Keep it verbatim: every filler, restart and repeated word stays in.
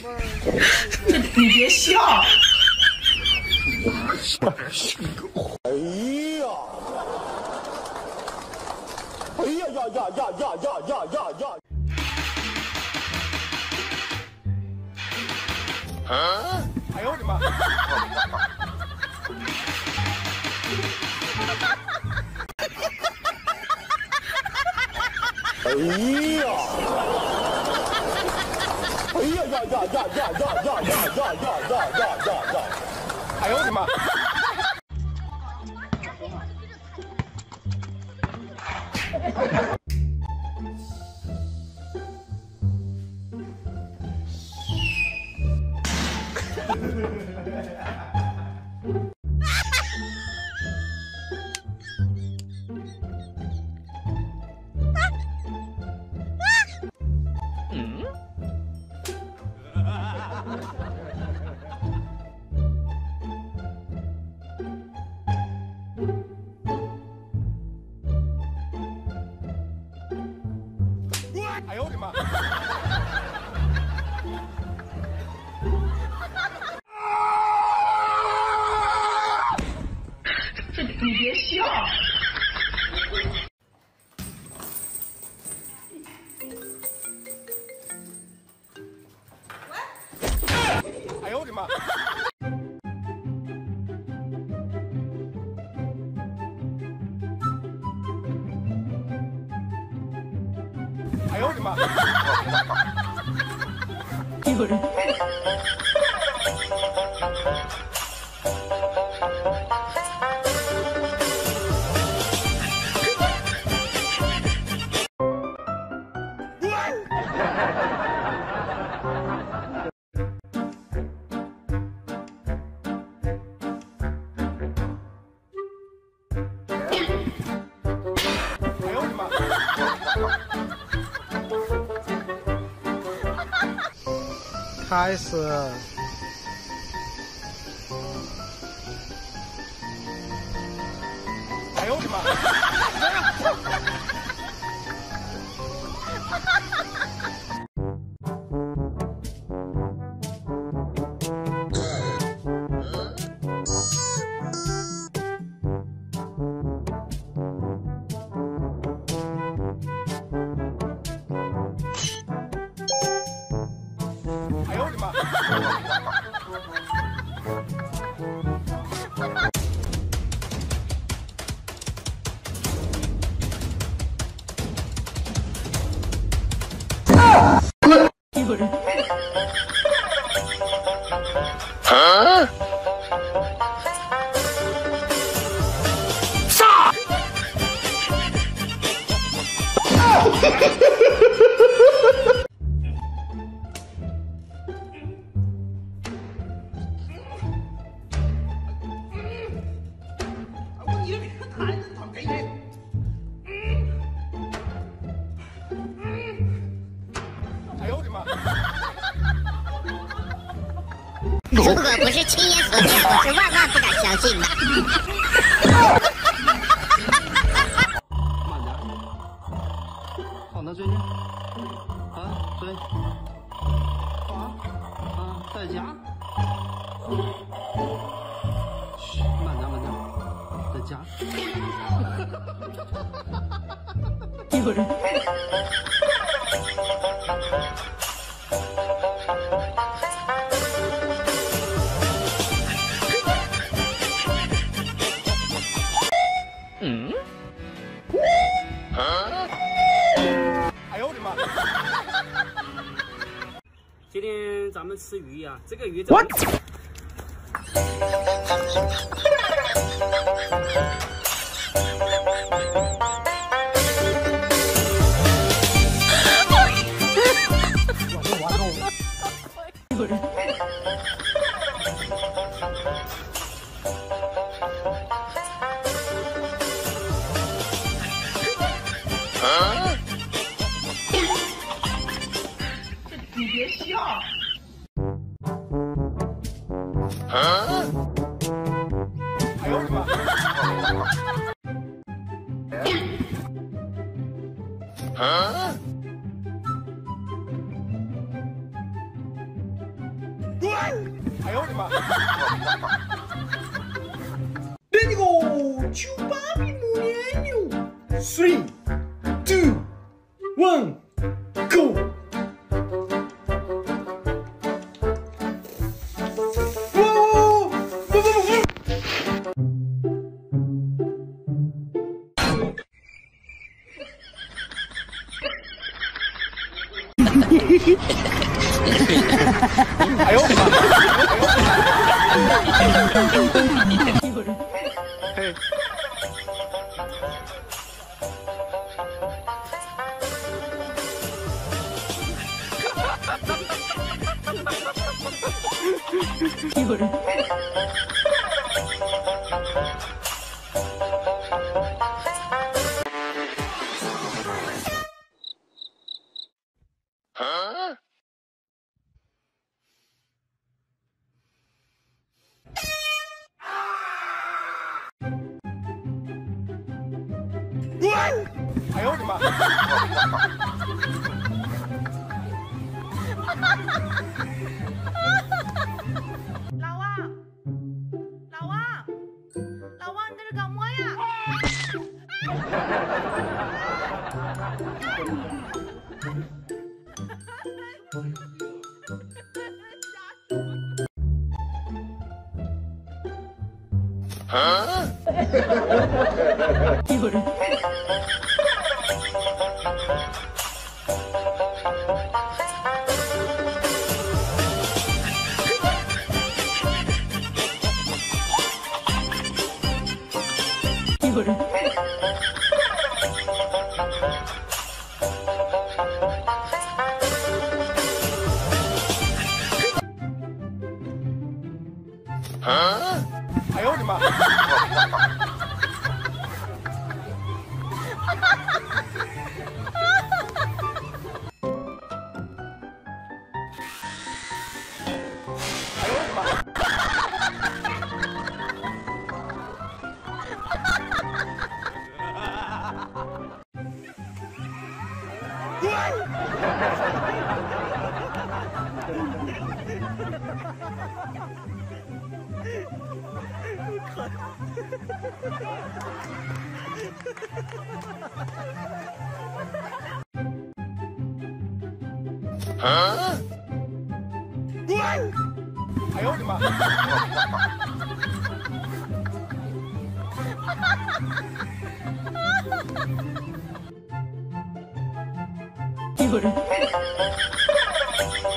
这你别笑。 哎呀！哎呀呀呀呀呀呀呀呀呀！啊！哎呦我的妈！哎呀！哎呀呀呀呀呀呀呀呀呀呀呀呀呀呀！哎呦我的妈！嗯？哎呦我的妈！ 这你别笑。 哎呦我的妈！哎呦我的妈！ 有人。 哎呦我的妈！ 开始。 哎呦我的妈！哎呦我的妈！ 有人。 啊！杀！ 你这给他弹，他给你。 哎呦我的妈！ 如果不是亲眼所见，我是万万不敢相信的。 慢点，放到嘴里，啊，嘴，放，啊，再夹，嘘，慢点，慢点，再夹。 有人。 嗯？啊？哎呦我的妈！ 今天咱们吃鱼呀、啊，这个鱼怎么？ 有人。 啊！ 这你别笑。 啊！哎呦我的妈！啊！ 哎呦我的妈 Ready go! Chupapi mulhenho! Three, two, one, go! Whoa! Whoa, whoa, whoa. 哎呦我的妈嘿有人。 哎呦我的妈老王，老王，老王，你在这干么呀？ 有人。有人。 哎呦我的妈哎呦我的妈有人。